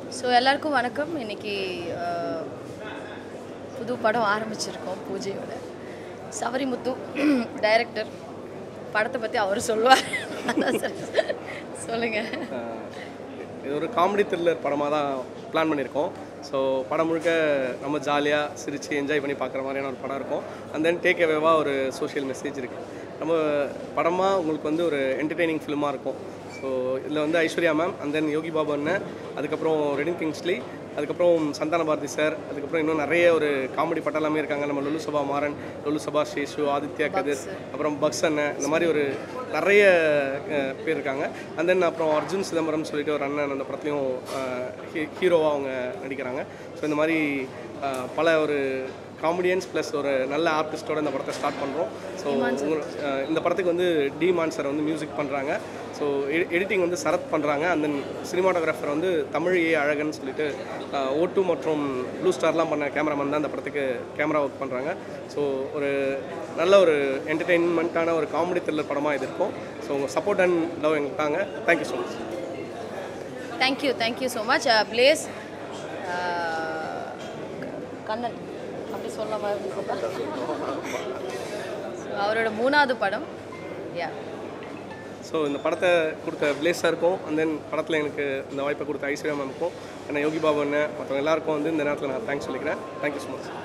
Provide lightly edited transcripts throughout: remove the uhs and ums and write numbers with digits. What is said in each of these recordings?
So எல்லாருக்கும் வணக்கம். இன்னைக்கு புது படம் ஆரம்பிச்சிருக்கோம் பூஜையோட. சவரிமுத்து டைரக்டர். படத்தை பற்றி அவர் சொல்லுவார். சொல்லுங்கள். இது ஒரு காமெடி த்ரில்லர் படமாக தான் பிளான் பண்ணியிருக்கோம். ஸோ படம் முழுக்க நம்ம ஜாலியாக சிரித்து என்ஜாய் பண்ணி பார்க்குற மாதிரியான ஒரு படம் இருக்கும். அண்ட் தென் டேக் அவேவாக ஒரு சோஷியல் மெசேஜ் இருக்குது. நம்ம படமாக உங்களுக்கு வந்து ஒரு என்டர்டெய்னிங் ஃபிலிமாக இருக்கும். ஸோ இதில் வந்து Aishwarya ma'am, and then Yogi Babu அண்ணன், அதுக்கப்புறம் ரெடின் கிங்ஸ்லி, அதுக்கப்புறம் சந்தான பாரதி சார், அதுக்கப்புறம் இன்னும் நிறைய ஒரு காமெடி பட்டெல்லாமே இருக்காங்க. நம்ம லொல்லு சபா மாறன், லொல்லு சபா சேஷு, ஆதித்யா கதிர், அப்புறம் பக்ஸ் அண்ணன், இந்த மாதிரி ஒரு நிறைய பேர் இருக்காங்க. அண்ட் தென் அப்புறம் அர்ஜுன் சிதம்பரம் சொல்லிட்டு ஒரு அண்ணன் அந்த படத்துலையும் ஹீரோவாக அவங்க நடிக்கிறாங்க. ஸோ இந்த மாதிரி பல ஒரு காமெடியன்ஸ் ப்ளஸ் ஒரு நல்ல ஆர்டிஸ்டோட இந்த படத்தை ஸ்டார்ட் பண்ணுறோம். ஸோ இந்த படத்துக்கு வந்து டிமான் சார் வந்து மியூசிக் பண்ணுறாங்க. ஸோ எடிட்டிங் வந்து சரத் பண்ணுறாங்க. அந்த சினிமாட்டோகிராஃபர் வந்து தமிழ் ஏ அழகன் சொல்லிட்டு O2 மற்றும் ப்ளூ ஸ்டார்லாம் பண்ண கேமராமேன் தான் இந்த படத்துக்கு கேமரா ஒர்க் பண்ணுறாங்க. ஸோ ஒரு நல்ல ஒரு என்டர்டெயின்மெண்ட்டான ஒரு காமெடி த்ரில்லர் படமாக இது இருக்கும். ஸோ உங்கள் சப்போர்ட் அண்ட் லவ் எங்களுக்கு தாங்க. Thank you so much. Thank you so much. Blaze Kannan அப்படி சொல்லாம அவரோட 3வது படம். ஸோ இந்த படத்தை கொடுத்த பிளேஸ் சாருக்கும், அண்ட் தென் படத்தில் எனக்கு இந்த வாய்ப்பை கொடுத்த ஐஸ்வர்யா மேமுக்கும், என்ன யோகி பாபு அண்ணன், மற்றவங்க எல்லாருக்கும் வந்து இந்த நேரத்தில் நான் தேங்க்ஸ் சொல்லிக்கிறேன். Thank you so much.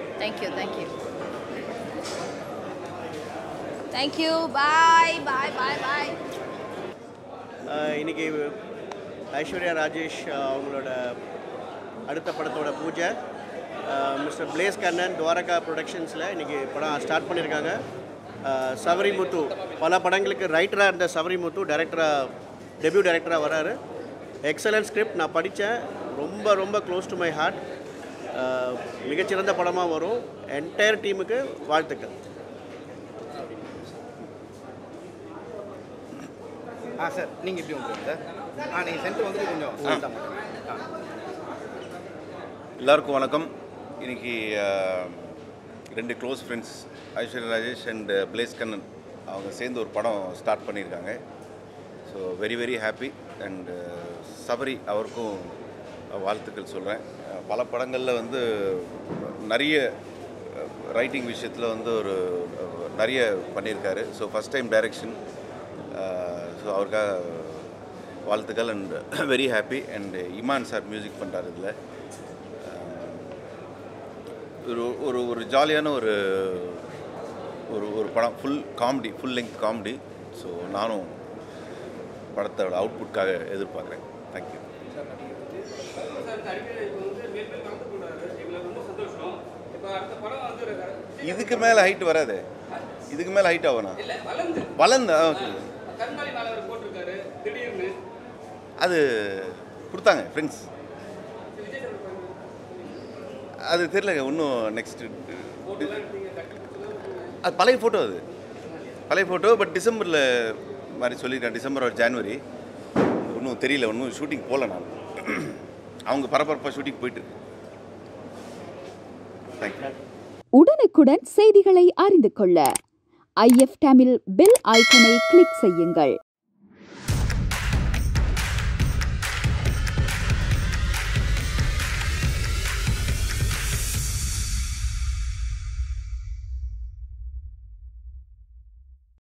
Thank you. Bye. இன்றைக்கி ஐஸ்வர்யா ராஜேஷ் அவங்களோட அடுத்த படத்தோட பூஜை மிஸ்டர் பிளேஸ் கண்ணன் துவாரகா ப்ரொடக்ஷன்ஸில் இன்றைக்கி படம் ஸ்டார்ட் பண்ணியிருக்காங்க. சவரிமுத்து பல படங்களுக்கு ரைட்டராக இருந்த சவரிமுத்து டெபியூ டைரக்டராக வராரு. எக்ஸலன்ட் ஸ்கிரிப்ட் நான் படித்தேன். ரொம்ப ரொம்ப க்ளோஸ் டு மை ஹார்ட். மிகச்சிறந்த படமாக வரும். என்டையர் டீமுக்கு வாழ்த்துக்கள். சார் நீங்கள் எப்படி வந்துருங்க சார்? நீங்கள் சென்டர் வந்து கொஞ்சம் எல்லாருக்கும் வணக்கம். இன்றைக்கி 2 close friends Aishwarya Rajesh and Blaze Kannan அவங்க சேர்ந்து ஒரு படம் ஸ்டார்ட் பண்ணியிருக்காங்க. So very happy. And Sabari அவருக்கும் வாழ்த்துக்கள் சொல்கிறேன். பல படங்களில் வந்து நிறைய ரைட்டிங் விஷயத்தில் வந்து நிறைய பண்ணியிருக்காரு. So first time direction. So அவருக்காக வாழ்த்துக்கள் and very happy. And Imman sir music பண்ணுறாரு. இதில் ஒரு ஜாலியான ஒரு படம், ஃபுல் லெங்க் காமெடி. ஸோ நானும் படத்தோட அவுட்புட்காக எதிர்பார்க்குறேன். தேங்க்யூ. இதுக்கு மேலே ஹைட் வராது. இதுக்கு மேலே ஹைட் ஆகணும். வளர்ந்தா அது கொடுத்தாங்க ஃப்ரெண்ட்ஸ். அது தெரியலங்க இன்னும். நெக்ஸ்ட்டு அது பழைய ஃபோட்டோ. பட் டிசம்பரில் மாதிரி சொல்லியிருக்கேன். டிசம்பர் ஒரு ஜான்வரி இன்னும் தெரியல. இன்னும் ஷூட்டிங் போகல. நான் அவங்க பரபரப்பாக ஷூட்டிங் போயிட்டு. தேங்க்யூ. உடனுக்குடன் செய்திகளை அறிந்து கொள்ள IF தமிழ் பெல் ஐக்கனை கிளிக் செய்யுங்கள்.